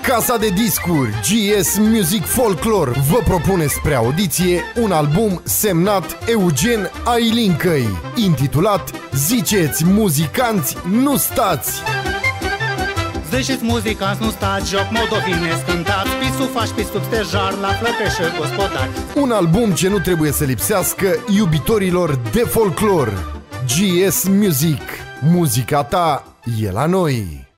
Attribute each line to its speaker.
Speaker 1: Casa de discuri GS Music Folklore vă propune spre audiție un album semnat Eugen Ailincăi, intitulat Ziceți muzicanți, nu stați!
Speaker 2: Ziceți muzicanți, nu stați, joc moldovinesc cântați, pisul faci, pisul stejar, la flăcăși gospodari.
Speaker 1: Un album ce nu trebuie să lipsească iubitorilor de folclor. GS Music, muzica ta e la noi!